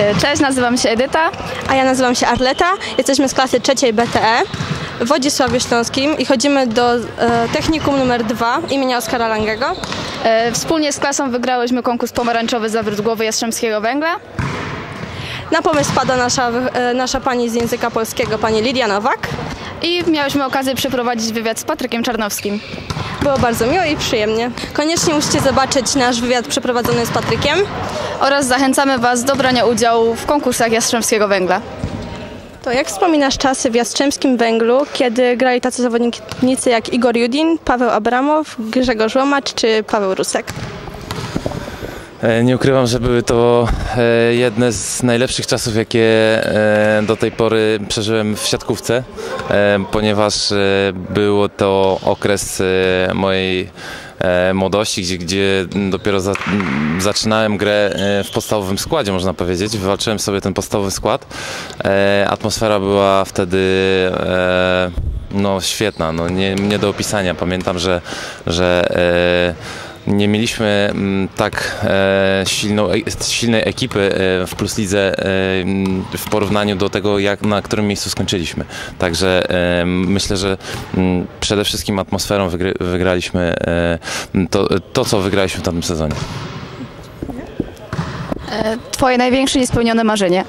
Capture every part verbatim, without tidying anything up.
Cześć, nazywam się Edyta. A ja nazywam się Arleta. Jesteśmy z klasy trzeciej B T E w Wodzisławiu Śląskim i chodzimy do e, technikum numer dwa imienia Oskara Langego. E, wspólnie z klasą wygrałyśmy konkurs pomarańczowy Zawrót głowy Jastrzębskiego Węgla. Na pomysł pada nasza, e, nasza pani z języka polskiego, pani Lidia Nowak. I miałyśmy okazję przeprowadzić wywiad z Patrykiem Czarnowskim. Było bardzo miło i przyjemnie. Koniecznie musicie zobaczyć nasz wywiad przeprowadzony z Patrykiem. Oraz zachęcamy Was do brania udziału w konkursach Jastrzębskiego Węgla. To jak wspominasz czasy w Jastrzębskim Węglu, kiedy grali tacy zawodnicy jak Igor Judin, Paweł Abramow, Grzegorz Łomacz czy Paweł Rusek? Nie ukrywam, że były to jedne z najlepszych czasów, jakie do tej pory przeżyłem w siatkówce, ponieważ był to okres mojej młodości, gdzie, gdzie dopiero za, zaczynałem grę w podstawowym składzie, można powiedzieć. Wywalczyłem sobie ten podstawowy skład. Atmosfera była wtedy no, świetna, no, nie, nie do opisania. Pamiętam, że, że nie mieliśmy tak e, silną, silnej ekipy e, w Plus Lidze e, w porównaniu do tego, jak, na którym miejscu skończyliśmy. Także e, myślę, że m, przede wszystkim atmosferą wygry, wygraliśmy e, to, to, co wygraliśmy w tamtym sezonie. E, twoje największe niespełnione marzenie?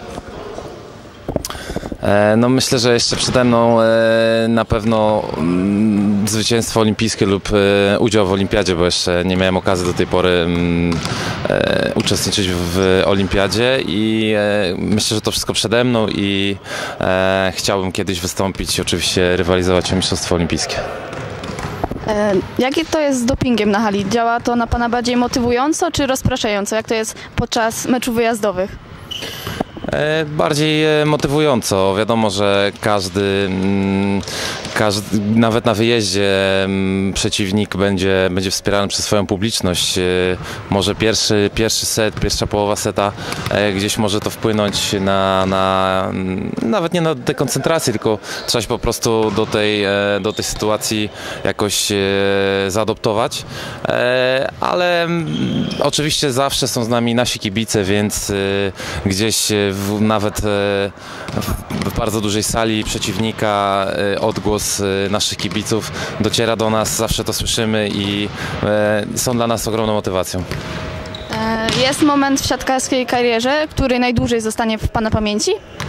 No myślę, że jeszcze przede mną na pewno zwycięstwo olimpijskie lub udział w olimpiadzie, bo jeszcze nie miałem okazji do tej pory uczestniczyć w olimpiadzie i myślę, że to wszystko przede mną i chciałbym kiedyś wystąpić i oczywiście rywalizować o mistrzostwo olimpijskie. E, jakie to jest z dopingiem na hali? Działa to na Pana bardziej motywująco czy rozpraszająco? Jak to jest podczas meczów wyjazdowych? Bardziej motywująco. Wiadomo, że każdy, każdy nawet na wyjeździe przeciwnik będzie, będzie wspierany przez swoją publiczność. Może pierwszy, pierwszy set, pierwsza połowa seta gdzieś może to wpłynąć na, na nawet nie na dekoncentrację, tylko trzeba się po prostu do tej, do tej sytuacji jakoś zaadoptować. Ale oczywiście zawsze są z nami nasi kibice, więc gdzieś W, nawet w bardzo dużej sali przeciwnika odgłos naszych kibiców dociera do nas, zawsze to słyszymy i są dla nas ogromną motywacją. Jest moment w siatkarskiej karierze, który najdłużej zostanie w Pana pamięci?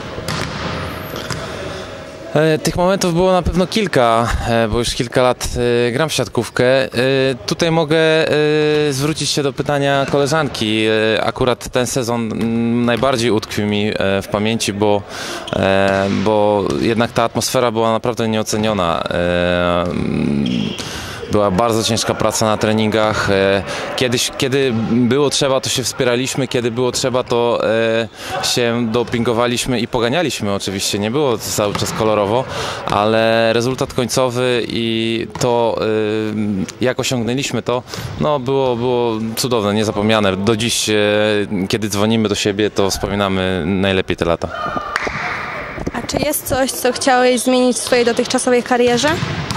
Tych momentów było na pewno kilka, bo już kilka lat gram w siatkówkę. Tutaj mogę zwrócić się do pytania koleżanki. Akurat ten sezon najbardziej utkwił mi w pamięci, bo, bo jednak ta atmosfera była naprawdę nieoceniona. Była bardzo ciężka praca na treningach. Kiedyś, kiedy było trzeba, to się wspieraliśmy, kiedy było trzeba, to się dopingowaliśmy i poganialiśmy oczywiście. Nie było cały czas kolorowo, ale rezultat końcowy i to, jak osiągnęliśmy to, no było, było cudowne, niezapomniane. Do dziś, kiedy dzwonimy do siebie, to wspominamy najlepiej te lata. A czy jest coś, co chciałeś zmienić w swojej dotychczasowej karierze?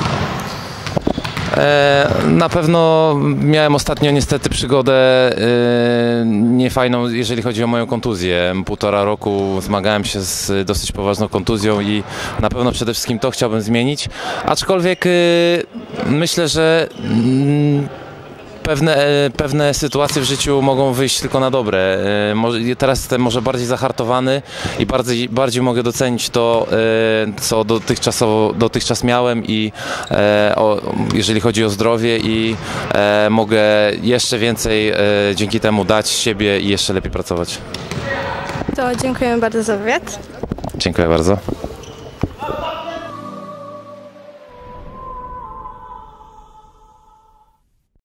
Na pewno miałem ostatnio niestety przygodę niefajną, jeżeli chodzi o moją kontuzję. Półtora roku zmagałem się z dosyć poważną kontuzją i na pewno przede wszystkim to chciałbym zmienić. Aczkolwiek myślę, że Pewne, pewne sytuacje w życiu mogą wyjść tylko na dobre. Teraz jestem może bardziej zahartowany i bardziej, bardziej mogę docenić to, co dotychczasowo, dotychczas miałem i o, jeżeli chodzi o zdrowie i mogę jeszcze więcej dzięki temu dać siebie i jeszcze lepiej pracować. To dziękujemy bardzo za wywiad. Dziękuję bardzo.